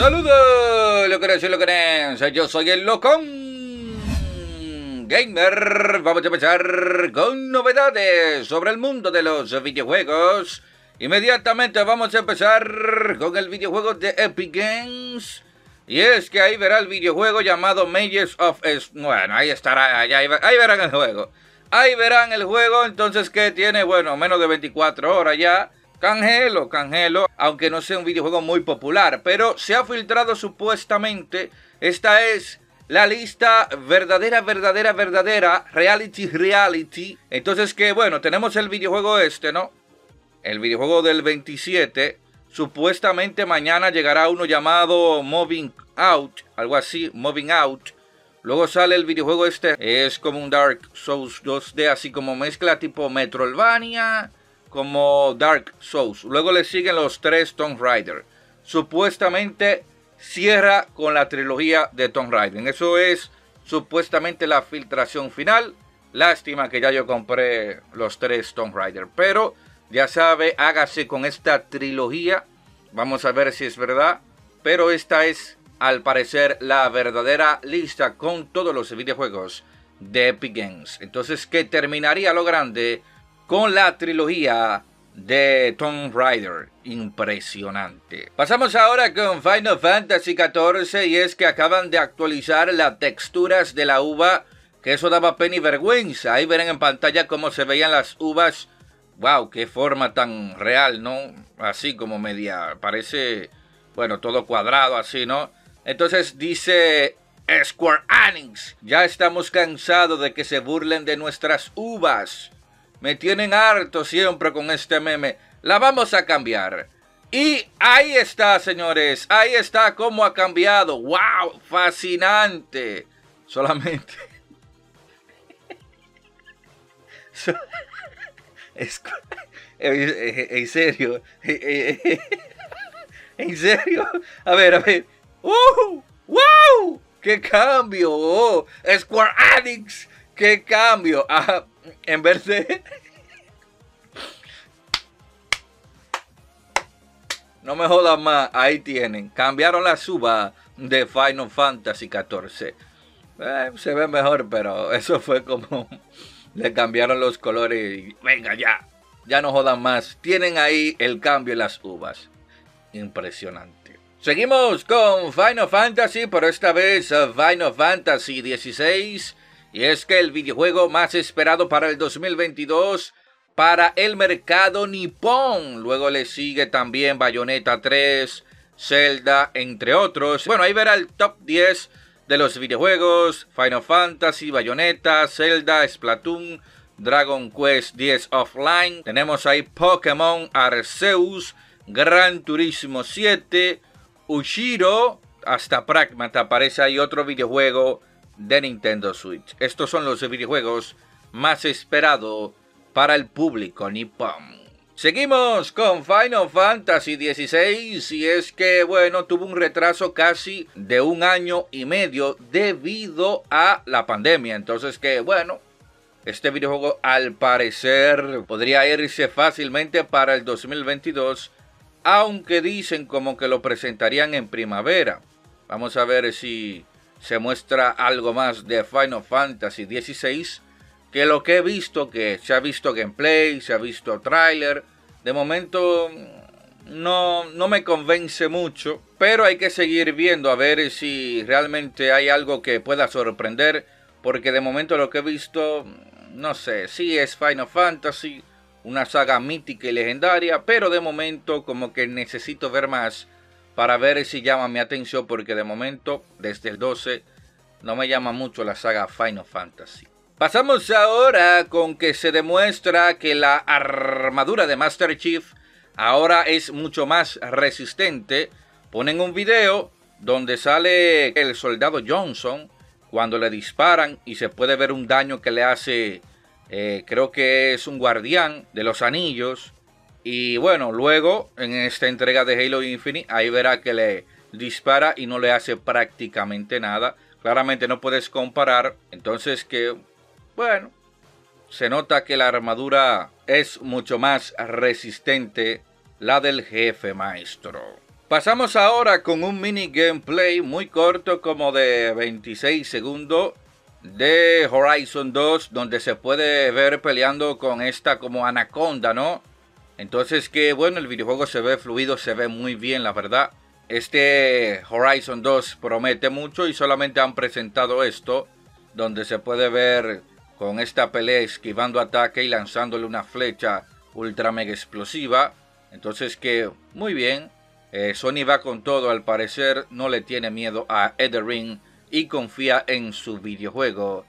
Saludos, locones y locones. Yo soy el Locón Gamer. Vamos a empezar con novedades sobre el mundo de los videojuegos. Inmediatamente vamos a empezar con el videojuego de Epic Games. Y es que ahí verá el videojuego llamado Mages of... Bueno, ahí estará, ahí verán el juego. Ahí verán el juego, entonces que tiene, bueno, menos de 24 horas ya. Canjelo, aunque no sea un videojuego muy popular, pero se ha filtrado supuestamente, esta es la lista verdadera, reality. Entonces que, bueno, tenemos el videojuego ¿no? El videojuego del 27, supuestamente mañana llegará uno llamado Moving Out, algo así, Moving Out. Luego sale el videojuego es como un Dark Souls 2D, así como mezcla tipo Metroidvania, como Dark Souls. Luego le siguen los 3 Tomb Raider. Supuestamente cierra con la trilogía de Tomb Raider. Eso es supuestamente la filtración final. Lástima que ya yo compré los 3 Tomb Raider. Pero ya sabe, hágase con esta trilogía. Vamos a ver si es verdad. Pero esta es, al parecer, la verdadera lista con todos los videojuegos de Epic Games. Entonces, que terminaría lo grande con la trilogía de Tomb Raider. Impresionante. Pasamos ahora con Final Fantasy XIV. Y es que acaban de actualizar las texturas de la uva, que eso daba pena y vergüenza. Ahí verán en pantalla cómo se veían las uvas. Wow, qué forma tan real, ¿no? Así como media, parece, bueno, todo cuadrado así, ¿no? Entonces dice Square Enix: ya estamos cansados de que se burlen de nuestras uvas. Me tienen harto siempre con este meme. La vamos a cambiar. Y ahí está, señores. Ahí está cómo ha cambiado. ¡Wow! Fascinante. Solamente... En serio. En serio. A ver. ¡Wow! ¡Qué cambio! Oh, Square Enix. ¡Qué cambio! En vez de... No me jodan más, ahí tienen. Cambiaron la suba de Final Fantasy XIV. Se ve mejor, pero eso fue como... Le cambiaron los colores y... Venga, ya no jodan más. Tienen ahí el cambio en las uvas. Impresionante. Seguimos con Final Fantasy, pero esta vez Final Fantasy XVI. Y es que el videojuego más esperado para el 2022 para el mercado nipón. Luego le sigue también Bayonetta 3, Zelda, entre otros. Bueno, ahí verá el top 10 de los videojuegos: Final Fantasy, Bayonetta, Zelda, Splatoon, Dragon Quest X Offline. Tenemos ahí Pokémon Arceus, Gran Turismo 7, Ushiro, hasta Pragmata. Aparece ahí otro videojuego de Nintendo Switch. Estos son los videojuegos más esperados para el público nipón. Seguimos con Final Fantasy XVI. Y es que, bueno, tuvo un retraso casi de 1 año y medio debido a la pandemia. Entonces que, bueno, este videojuego al parecer podría irse fácilmente para el 2022, aunque dicen como que lo presentarían en primavera. Vamos a ver si se muestra algo más de Final Fantasy XVI, que lo que he visto, que se ha visto gameplay, se ha visto tráiler. De momento no me convence mucho, pero hay que seguir viendo a ver si realmente hay algo que pueda sorprender, porque de momento lo que he visto, no sé, sí es Final Fantasy, una saga mítica y legendaria, pero de momento como que necesito ver más para ver si llama mi atención, porque de momento, desde el 12, no me llama mucho la saga Final Fantasy. Pasamos ahora con que se demuestra que la armadura de Master Chief ahora es mucho más resistente. Ponen un video donde sale el soldado Johnson cuando le disparan y se puede ver un daño que le hace, creo que es un guardián de los anillos. Y bueno, luego en esta entrega de Halo Infinite, ahí verá que le dispara y no le hace prácticamente nada. Claramente no puedes comparar. Entonces que, bueno, se nota que la armadura es mucho más resistente, la del jefe maestro. Pasamos ahora con un mini gameplay muy corto, como de 26 segundos, de Horizon 2, donde se puede ver peleando con esta como anaconda, ¿no? Entonces que bueno, el videojuego se ve fluido, se ve muy bien, la verdad. Este Horizon 2 promete mucho y solamente han presentado esto, donde se puede ver con esta pelea esquivando ataque y lanzándole una flecha ultra mega explosiva. Entonces que muy bien. Sony va con todo, al parecer no le tiene miedo a Elden Ring y confía en su videojuego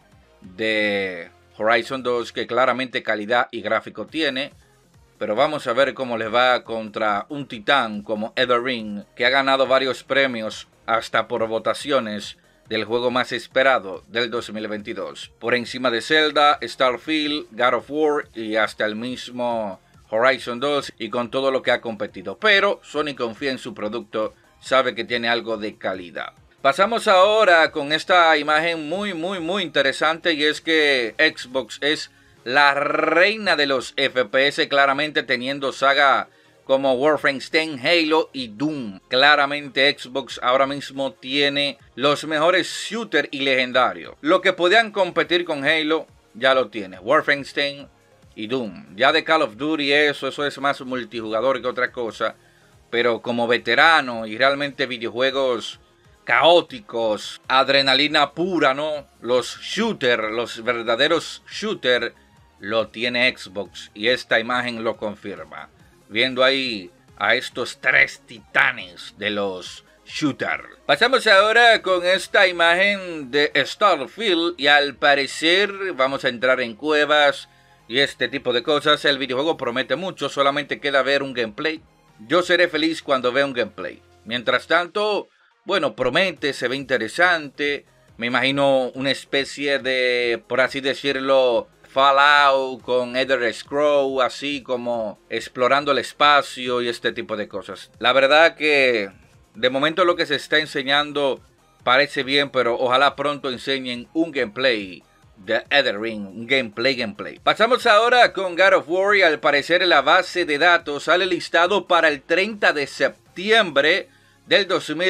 de Horizon 2, que claramente calidad y gráfico tiene. Pero vamos a ver cómo les va contra un titán como Elden Ring, que ha ganado varios premios hasta por votaciones del juego más esperado del 2022. Por encima de Zelda, Starfield, God of War y hasta el mismo Horizon 2, y con todo lo que ha competido. Pero Sony confía en su producto, sabe que tiene algo de calidad. Pasamos ahora con esta imagen muy interesante, y es que Xbox es la reina de los FPS, claramente teniendo saga como Wolfenstein, Halo y Doom. Claramente Xbox ahora mismo tiene los mejores shooters y legendarios. Lo que podían competir con Halo ya lo tiene, Wolfenstein y Doom. Ya de Call of Duty eso es más multijugador que otra cosa. Pero como veterano y realmente videojuegos caóticos, adrenalina pura, ¿no? Los shooters, los verdaderos shooters, lo tiene Xbox. Y esta imagen lo confirma. Viendo ahí a estos tres titanes de los shooters. Pasamos ahora con esta imagen de Starfield. Y al parecer vamos a entrar en cuevas y este tipo de cosas. El videojuego promete mucho, solamente queda ver un gameplay. Yo seré feliz cuando vea un gameplay. Mientras tanto, bueno, promete, se ve interesante. Me imagino una especie de, por así decirlo, Fallout con Elder Scrolls, así como explorando el espacio y este tipo de cosas. La verdad que de momento lo que se está enseñando parece bien, pero ojalá pronto enseñen un gameplay de Elden Ring, un gameplay. Pasamos ahora con God of War, y al parecer en la base de datos sale listado para el 30 de septiembre del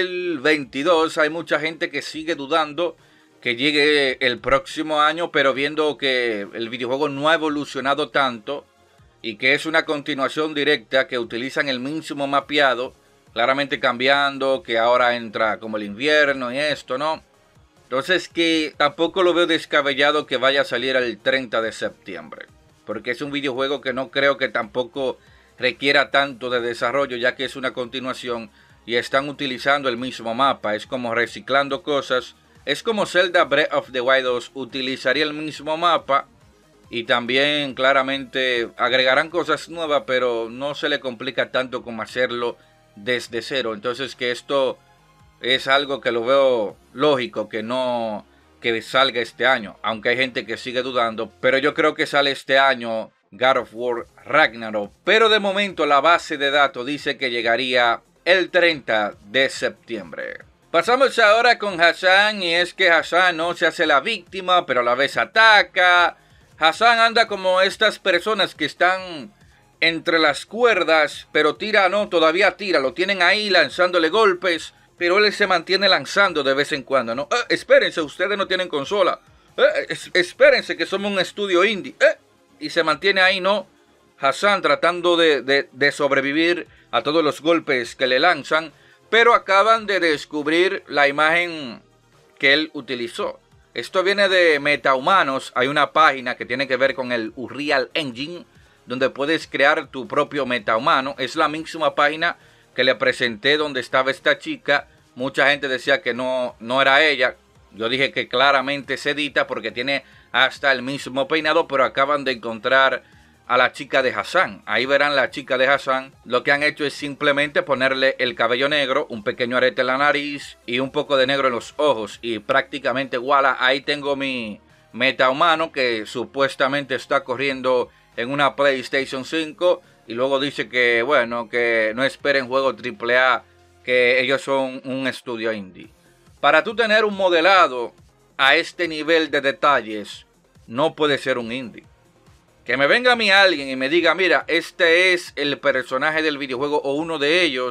2022. Hay mucha gente que sigue dudando que llegue el próximo año, pero viendo que el videojuego no ha evolucionado tanto y que es una continuación directa, que utilizan el mismo mapeado, claramente cambiando, que ahora entra como el invierno y esto, ¿no? Entonces que tampoco lo veo descabellado que vaya a salir el 30 de septiembre. Porque es un videojuego que no creo que tampoco requiera tanto de desarrollo, ya que es una continuación y están utilizando el mismo mapa. Es como reciclando cosas. Es como Zelda Breath of the Wild 2 utilizaría el mismo mapa. Y también claramente agregarán cosas nuevas, pero no se le complica tanto como hacerlo desde cero. Entonces que esto es algo que lo veo lógico que no que salga este año, aunque hay gente que sigue dudando, pero yo creo que sale este año God of War Ragnarok. Pero de momento la base de datos dice que llegaría el 30 de septiembre. Pasamos ahora con Hassan, y es que Hassan no se hace la víctima, pero a la vez ataca. Hassan anda como estas personas que están entre las cuerdas, pero tira, no, todavía tira, lo tienen ahí lanzándole golpes, pero él se mantiene lanzando de vez en cuando, ¿no? Espérense, ustedes no tienen consola. Espérense que somos un estudio indie. Y se mantiene ahí, ¿no? Hassan tratando de sobrevivir a todos los golpes que le lanzan, pero acaban de descubrir la imagen que él utilizó. Esto viene de MetaHumanos. Hay una página que tiene que ver con el Unreal Engine, donde puedes crear tu propio metahumano. Es la misma página que le presenté donde estaba esta chica. Mucha gente decía que no era ella. Yo dije que claramente se edita porque tiene hasta el mismo peinado, pero acaban de encontrar a la chica de Hassan. Ahí verán la chica de Hassan. Lo que han hecho es simplemente ponerle el cabello negro, un pequeño arete en la nariz y un poco de negro en los ojos. Y prácticamente, voilà, ahí tengo mi metahumano que supuestamente está corriendo en una PlayStation 5. Y luego dice que, bueno, que no esperen juegos AAA, que ellos son un estudio indie. Para tú tener un modelado a este nivel de detalles, no puede ser un indie. Que me venga a mí alguien y me diga, mira, este es el personaje del videojuego o uno de ellos,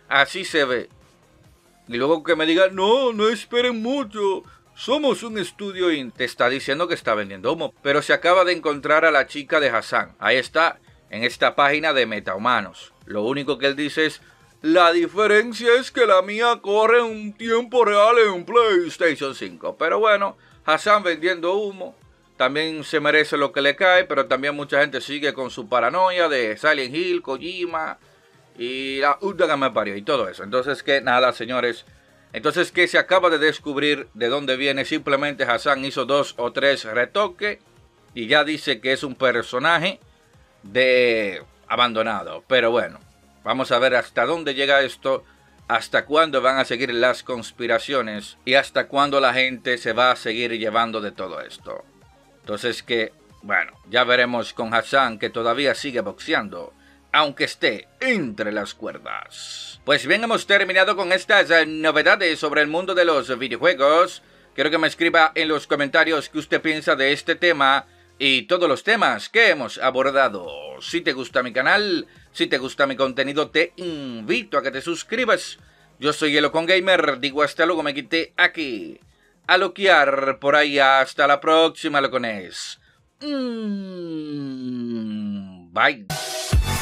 Así se ve. Y luego que me digan, no, no esperen mucho. Somos un estudio y te está diciendo que está vendiendo humo. Pero se acaba de encontrar a la chica de Hassan. Ahí está, en esta página de MetaHumanos. Lo único que él dice es, la diferencia es que la mía corre en tiempo real en PlayStation 5. Pero bueno, Hassan vendiendo humo. También se merece lo que le cae, pero también mucha gente sigue con su paranoia de Silent Hill, Kojima y la puta que me parió y todo eso. Entonces que nada, señores. Entonces que se acaba de descubrir de dónde viene. Simplemente Hassan hizo 2 o 3 retoques y ya dice que es un personaje de abandonado. Pero bueno, vamos a ver hasta dónde llega esto. Hasta cuándo van a seguir las conspiraciones y hasta cuándo la gente se va a seguir llevando de todo esto. Entonces que, bueno, ya veremos con Hassan, que todavía sigue boxeando, aunque esté entre las cuerdas. Pues bien, hemos terminado con estas novedades sobre el mundo de los videojuegos. Quiero que me escriba en los comentarios qué usted piensa de este tema y todos los temas que hemos abordado. Si te gusta mi canal, si te gusta mi contenido, te invito a que te suscribas. Yo soy Elocon Gamer, digo hasta luego, me quité aquí. A loquear por ahí, hasta la próxima, locones. Bye.